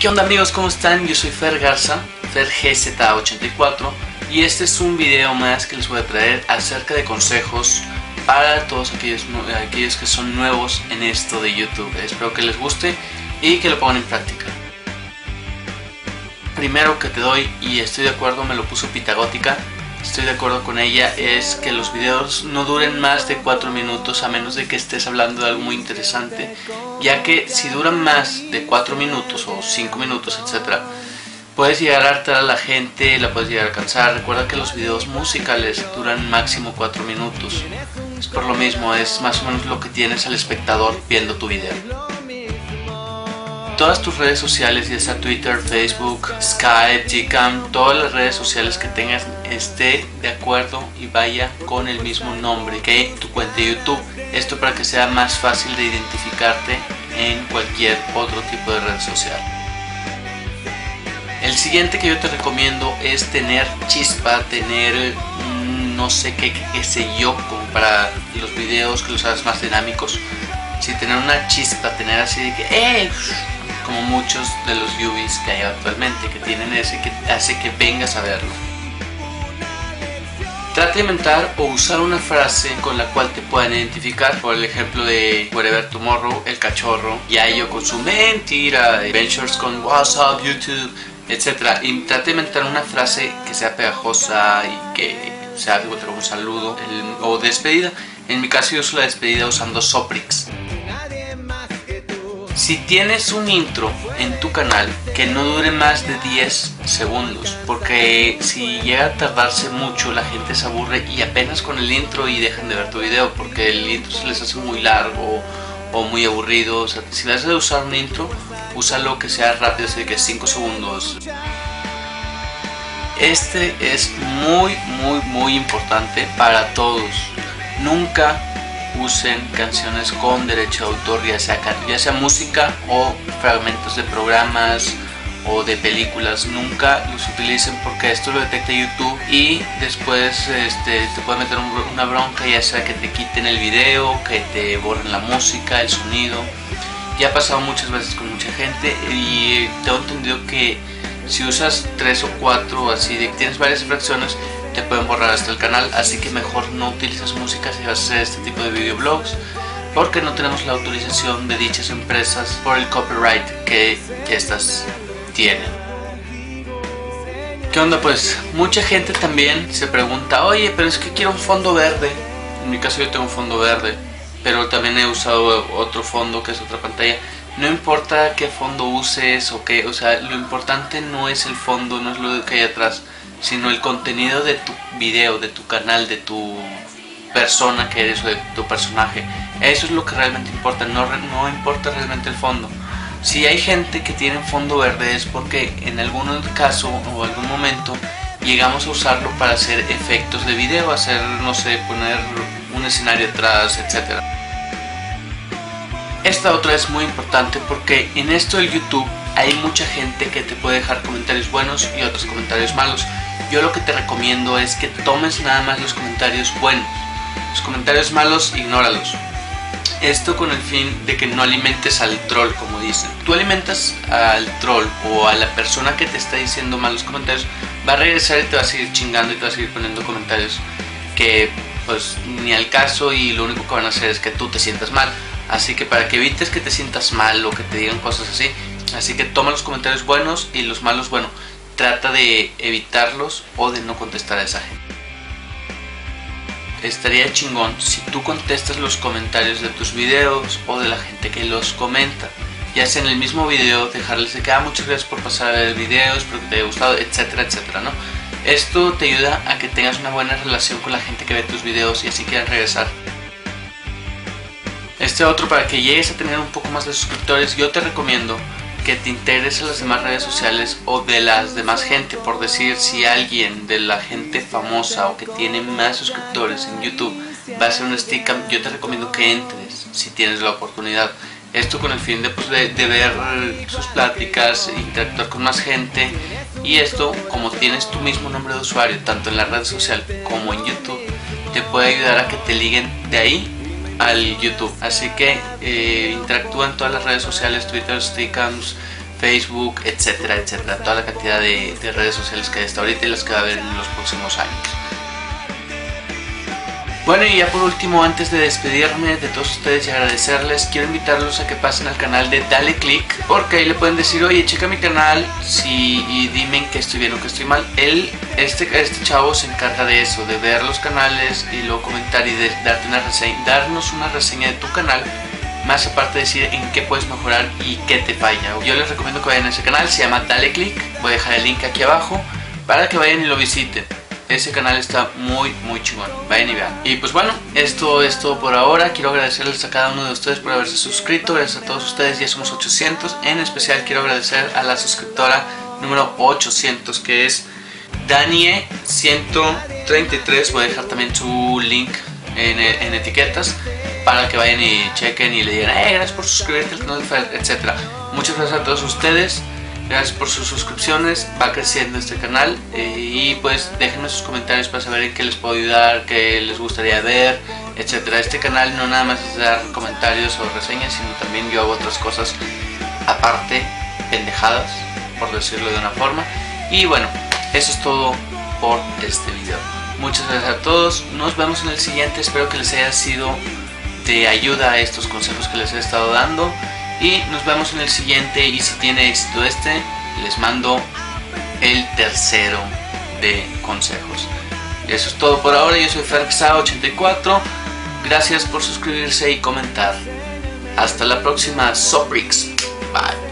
¿Qué onda amigos? ¿Cómo están? Yo soy Fer Garza, FerGZ84, y este es un video más que les voy a traer acerca de consejos para todos aquellos que son nuevos en esto de YouTube. Espero que les guste y que lo pongan en práctica. Primero que te doy, y estoy de acuerdo, me lo puso Pitagótica, estoy de acuerdo con ella, es que los videos no duren más de 4 minutos a menos de que estés hablando de algo muy interesante, ya que si duran más de 4 minutos o 5 minutos, etc., puedes llegar a hartar a la gente, la puedes llegar a cansar. Recuerda que los videos musicales duran máximo 4 minutos. Es por lo mismo, es más o menos lo que tienes al espectador viendo tu video. Todas tus redes sociales, ya sea Twitter, Facebook, Skype, Gcam, todas las redes sociales que tengas, esté de acuerdo y vaya con el mismo nombre que tu cuenta de YouTube. Esto para que sea más fácil de identificarte en cualquier otro tipo de red social. El siguiente que yo te recomiendo es tener chispa, tener no sé qué sé yo, como para los videos que los hagas más dinámicos. Si tener una chispa, tener así de que como muchos de los yubis que hay actualmente, que tienen ese que hace que vengas a verlo. Trata de inventar o usar una frase con la cual te puedan identificar, por el ejemplo de Wherever Tomorrow, el cachorro, Yayo con su mentira, Ventures con What's Up YouTube, etc. Y trata de inventar una frase que sea pegajosa y que sea como un saludo o despedida. En mi caso yo uso la despedida usando Soprix. Si tienes un intro en tu canal, que no dure más de 10 segundos, porque si llega a tardarse mucho la gente se aburre y apenas con el intro y dejan de ver tu video, porque el intro se les hace muy largo o muy aburrido. O sea, si vas a usar un intro, úsalo que sea rápido, así que 5 segundos. Este es muy importante para todos. Nunca usen canciones con derecho de autor, ya sea música o fragmentos de programas o de películas. Nunca los utilicen porque esto lo detecta YouTube y después te puede meter una bronca, ya sea que te quiten el video, que te borren la música, el sonido. Ya ha pasado muchas veces con mucha gente y tengo entendido que si usas 3 o 4 así de que tienes varias fracciones, te pueden borrar hasta el canal, así que mejor no utilices música si vas a hacer este tipo de videoblogs, porque no tenemos la autorización de dichas empresas por el copyright que estas tienen. ¿Qué onda? Pues mucha gente también se pregunta, oye, pero es que quiero un fondo verde. En mi caso yo tengo un fondo verde, pero también he usado otro fondo que es otra pantalla. No importa qué fondo uses o qué, o sea, lo importante no es el fondo, no es lo que hay atrás, sino el contenido de tu video, de tu canal, de tu persona que eres o de tu personaje. Eso es lo que realmente importa, no importa realmente el fondo. Si hay gente que tiene fondo verde es porque en algún caso o algún momento llegamos a usarlo para hacer efectos de video, hacer, no sé, poner un escenario atrás, etc. Esta otra es muy importante porque en esto del YouTube hay mucha gente que te puede dejar comentarios buenos y otros comentarios malos. Yo lo que te recomiendo es que tomes nada más los comentarios buenos. Los comentarios malos, ignóralos. Esto con el fin de que no alimentes al troll, como dicen. Tú alimentas al troll o a la persona que te está diciendo malos comentarios, va a regresar y te va a seguir chingando y te va a seguir poniendo comentarios que pues ni al caso, y lo único que van a hacer es que tú te sientas mal. Así que para que evites que te sientas mal o que te digan cosas así que toma los comentarios buenos y los malos, bueno, trata de evitarlos o de no contestar a esa gente. Estaría chingón si tú contestas los comentarios de tus videos o de la gente que los comenta, ya sea en el mismo video, dejarles de que muchas gracias por pasar a ver el video, espero que te haya gustado, etcétera, etcétera, ¿no? Esto te ayuda a que tengas una buena relación con la gente que ve tus videos y así quieran regresar. Este otro, para que llegues a tener un poco más de suscriptores, yo te recomiendo que te integres a las demás redes sociales o de las demás gente. Por decir, si alguien de la gente famosa o que tiene más suscriptores en YouTube va a hacer un Stickam, yo te recomiendo que entres si tienes la oportunidad. Esto con el fin de ver sus pláticas, interactuar con más gente, y esto, como tienes tu mismo nombre de usuario tanto en la red social como en YouTube, te puede ayudar a que te liguen de ahí al YouTube. Así que interactúa en todas las redes sociales, Twitter, Stickams, Facebook, etcétera, etcétera. Toda la cantidad de redes sociales que hay hasta ahorita y las que va a haber en los próximos años. Bueno, y ya por último, antes de despedirme de todos ustedes y agradecerles, quiero invitarlos a que pasen al canal de Dale Click, porque ahí le pueden decir, oye, checa mi canal y dime que estoy bien o que estoy mal. Este chavo se encarga de eso, de ver los canales y luego comentar y de darnos una reseña de tu canal, más aparte de decir en qué puedes mejorar y qué te falla. Yo les recomiendo que vayan a ese canal, se llama Dale Click, voy a dejar el link aquí abajo para que vayan y lo visiten. Ese canal está muy chingón, vayan y vean. Y pues bueno, esto es todo por ahora. Quiero agradecerles a cada uno de ustedes por haberse suscrito. Gracias a todos ustedes, ya somos 800. En especial quiero agradecer a la suscriptora número 800, que es Danie133. Voy a dejar también su link en etiquetas para que vayan y chequen y le digan gracias por suscribirte al canal, etc. Muchas gracias a todos ustedes. Gracias por sus suscripciones, va creciendo este canal y pues déjenme sus comentarios para saber en qué les puedo ayudar, qué les gustaría ver, etcétera. Este canal no nada más es dar comentarios o reseñas, sino también yo hago otras cosas aparte, pendejadas, por decirlo de una forma. Y bueno, eso es todo por este video. Muchas gracias a todos, nos vemos en el siguiente, espero que les haya sido de ayuda a estos consejos que les he estado dando. Y nos vemos en el siguiente, y si tiene éxito les mando el tercero de consejos. Eso es todo por ahora, yo soy Ferxa84, gracias por suscribirse y comentar. Hasta la próxima, Soprix, bye.